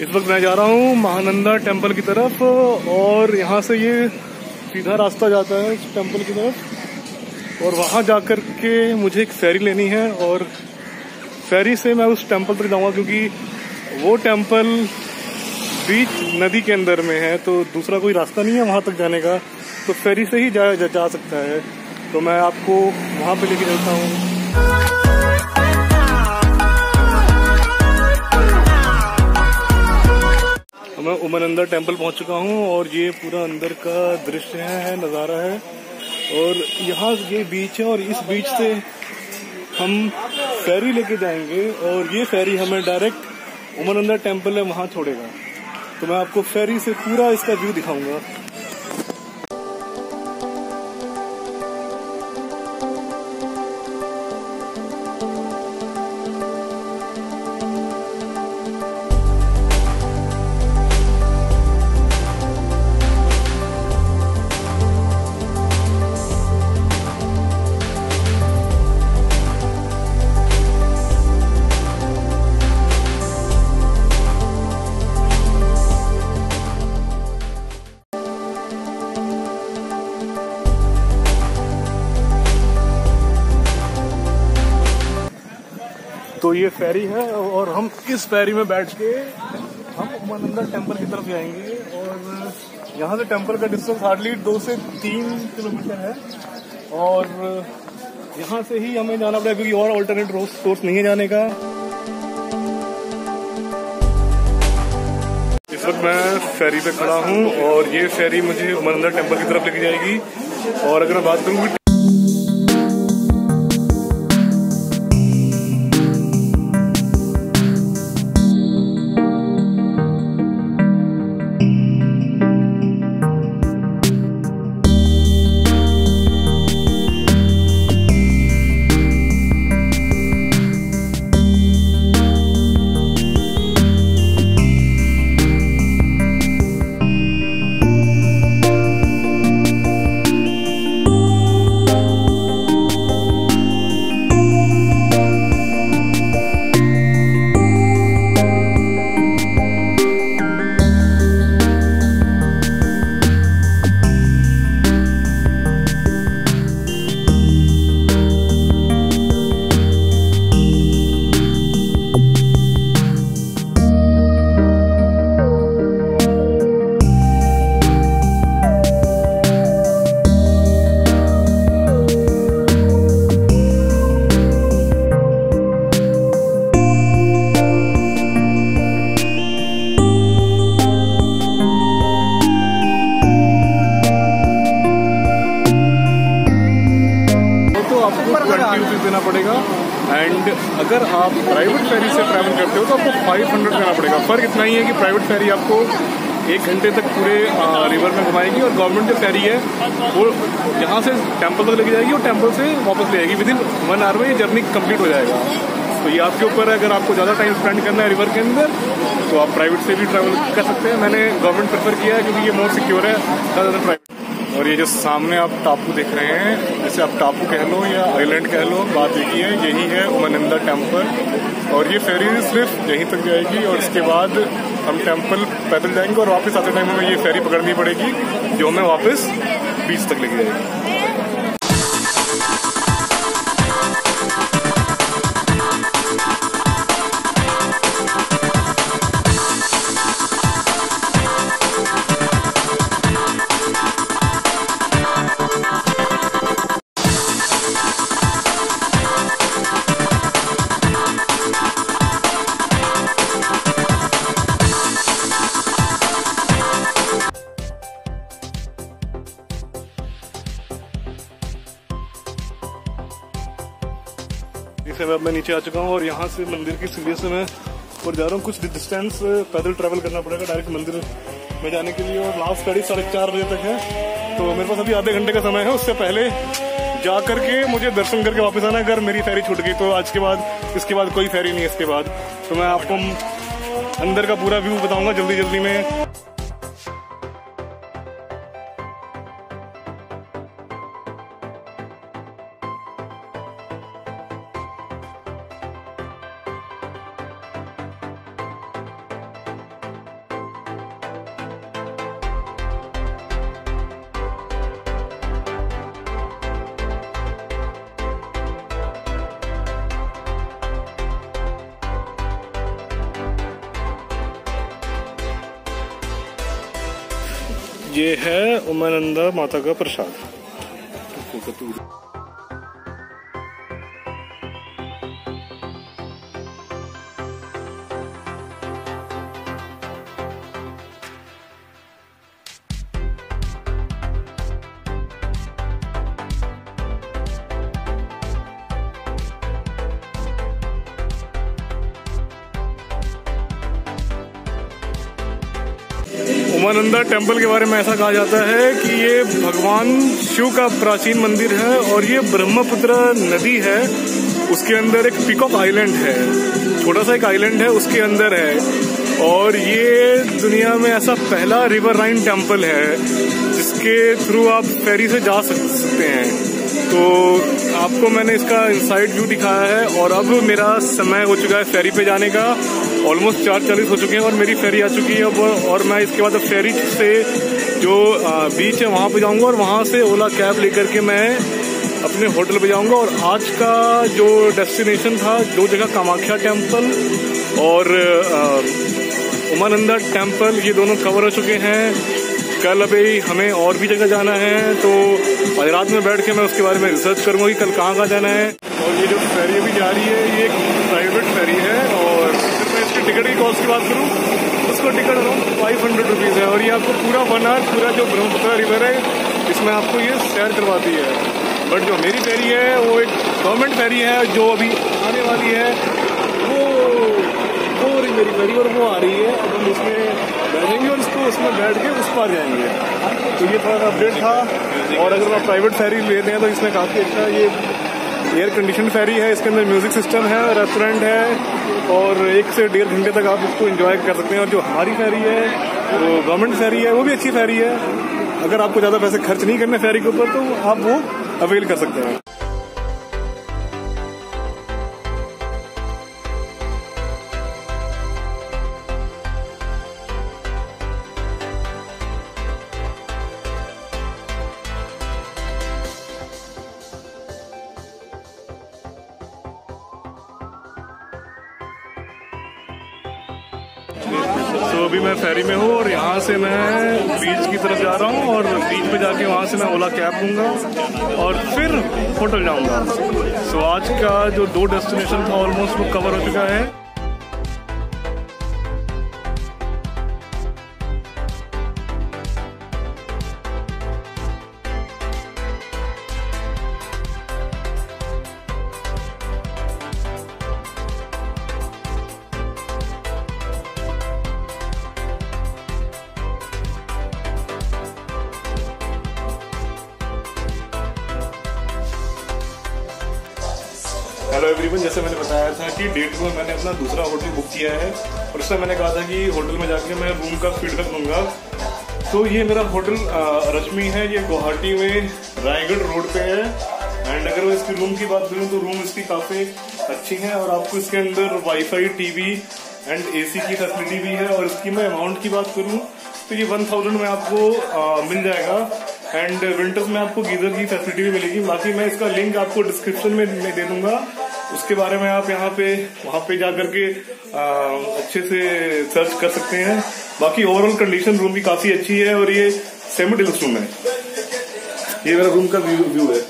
इस वक्त मैं जा रहा हूँ महानंदा टेम्पल की तरफ और यहाँ से ये सीधा रास्ता जाता है इस टेम्पल की तरफ और वहाँ जाकर के मुझे एक फेरी लेनी है और फेरी से मैं उस टेम्पल तक जाऊँगा क्योंकि वो टेम्पल बीच नदी के अंदर में है तो दूसरा कोई रास्ता नहीं है वहाँ तक जाने का, तो फेरी से ही जा सकता है। तो मैं आपको वहाँ पे लेके चलता हूँ। मैं उमानंदा टेम्पल पहुंच चुका हूं और ये पूरा अंदर का दृश्य है, नज़ारा है और यहाँ ये बीच है और इस बीच से हम फेरी लेके जाएंगे और ये फेरी हमें डायरेक्ट उमानंदा टेम्पल है वहाँ छोड़ेगा। तो मैं आपको फेरी से पूरा इसका व्यू दिखाऊंगा। तो ये फेरी है और हम इस फेरी में बैठ के हम उमानंदा टेम्पल की तरफ जाएंगे और यहाँ से टेम्पल का डिस्टेंस हार्डली 2 से 3 किलोमीटर है और यहाँ से ही हमें जाना पड़ेगा क्योंकि और अल्टरनेट सोर्स नहीं है जाने का। इस वक्त मैं फेरी पे खड़ा हूँ और ये फेरी मुझे उमानंदा टेम्पल की तरफ लेके जाएगी और अगर मैं बात करूँ देना पड़ेगा एंड अगर आप प्राइवेट फेरी से ट्रैवल करते हो तो आपको 500 देना पड़ेगा। फर्क इतना ही है कि प्राइवेट फेरी आपको 1 घंटे तक पूरे रिवर में घुमाएगी और गवर्नमेंट जो फेरी है वो यहाँ से टेम्पल तक लेके जाएगी और टेम्पल से वापस ले जाएगी। विदिन 1 आवर में ये जर्नी कंप्लीट हो जाएगा। तो ये आपके ऊपर है, अगर आपको ज़्यादा टाइम स्पेंड करना है रिवर के अंदर तो आप प्राइवेट से भी ट्रैवल कर सकते हैं। मैंने गवर्नमेंट प्रेफर किया है क्योंकि ये मोर सिक्योर है ज़्यादा प्राइवेट। और ये जो सामने आप टापू देख रहे हैं, जैसे आप टापू कह लो या आइलैंड कह लो, बात एक ही है, यही है उमानंदा टेम्पल और ये फेरी सिर्फ यहीं तक जाएगी और इसके बाद हम टेम्पल पैदल जाएंगे और वापस आते टाइम हमें ये फेरी पकड़नी पड़ेगी जो हमें वापस बीच तक लेके जाएगी। इस समय अब मैं नीचे आ चुका हूँ और यहाँ से मंदिर की सीढ़ी से मैं ऊपर जा रहा हूँ। कुछ डिस्टेंस पैदल ट्रैवल करना पड़ेगा डायरेक्ट मंदिर में जाने के लिए और लास्ट गाड़ी 4:30 बजे तक है। तो मेरे पास अभी आधे घंटे का समय है, उससे पहले जा करके मुझे दर्शन करके वापस आना। अगर मेरी फेरी छूट गई तो आज के बाद इसके बाद कोई फेरी नहीं है इसके बाद। तो मैं आपको अंदर का पूरा व्यू बताऊंगा जल्दी जल्दी में। ये है उमानंदा माता का प्रसाद। उमानंदा टेम्पल के बारे में ऐसा कहा जाता है कि ये भगवान शिव का प्राचीन मंदिर है और ये ब्रह्मपुत्र नदी है, उसके अंदर एक पीकॉक आइलैंड है, छोटा सा एक आइलैंड है, उसके अंदर है। और ये दुनिया में ऐसा पहला रिवराइन टेम्पल है जिसके थ्रू आप फेरी से जा सकते हैं। तो आपको मैंने इसका इनसाइड व्यू दिखाया है और अब मेरा समय हो चुका है फेरी पे जाने का। ऑलमोस्ट 4:40 हो चुके हैं और मेरी फेरी आ चुकी है अब, और मैं इसके बाद अब फेरी से जो बीच है वहाँ पे जाऊँगा और वहाँ से ओला कैब लेकर के मैं अपने होटल पे जाऊँगा। और आज का जो डेस्टिनेशन था, 2 जगह कामाख्या टेम्पल और उमानंदा टेम्पल, ये दोनों कवर हो चुके हैं। कल अभी हमें और भी जगह जाना है, तो आज रात में बैठ के मैं उसके बारे में रिसर्च करूँगा कि कल कहाँ जाना है। और ये जो फेरी अभी जा रही है ये एक प्राइवेट फेरी है और मैं इसकी टिकट की कॉस्ट की बात करूँ, उसको टिकट अराउंड 500 रुपीज़ है। और ये आपको पूरा 1 आवर पूरा जो ब्रह्मपुत्र रिवर है इसमें आपको ये सैर करवाती है। बट जो मेरी फेरी है वो एक गवर्नमेंट फेरी है जो अभी आने वाली है, वो रही मेरी फेरी और वो आ रही है। अब हम उसमें बैठेंगे और उसको उसमें बैठ के उस पार जाएंगे। तो ये थोड़ा सा अपडेट था। और अगर आप प्राइवेट फेरी लेते हैं तो इसमें काफ़ी अच्छा ये एयर कंडीशन फेरी है, इसके अंदर म्यूजिक सिस्टम है, रेस्टोरेंट है और 1 से 1.5 घंटे तक आप इसको एंजॉय कर सकते हैं। और जो हमारी फेरी है वो गवर्नमेंट फेरी है, वो भी अच्छी फेरी है। अगर आपको ज़्यादा पैसे खर्च नहीं करने फेरी के ऊपर तो आप वो अवेल कर सकते हैं। तो अभी मैं फेरी में हूँ और यहाँ से मैं बीच की तरफ जा रहा हूँ और बीच पे जाके वहाँ से मैं ओला कैब लूँगा और फिर होटल जाऊँगा। सो आज का जो 2 डेस्टिनेशन था ऑलमोस्ट वो कवर हो चुका है। हेलो एवरीवन, जैसे मैंने बताया था कि डेट में मैंने अपना दूसरा होटल बुक किया है और उसमें मैंने कहा था कि होटल में जाके मैं रूम का फीडबैक लूँगा। तो ये मेरा होटल रश्मि है, ये गुवाहाटी में रायगढ़ रोड पे है। एंड अगर मैं इसकी रूम की बात करूँ तो रूम इसकी काफ़ी अच्छी है और आपको इसके अंदर वाईफाई, टीवी एंड एसी की फैसिलिटी भी है। और इसकी मैं अमाउंट की बात करूँ तो ये 1000 में आपको मिल जाएगा। एंड विंटर्स में आपको गीजर की फैसिलिटी भी मिलेगी। बाकी मैं इसका लिंक आपको डिस्क्रिप्शन में दे दूंगा, उसके बारे में आप वहाँ पे जाकर के अच्छे से सर्च कर सकते हैं। बाकी ओवरऑल कंडीशन रूम की काफी अच्छी है और ये सेमी डिलक्स रूम है। ये मेरा रूम का व्यू है।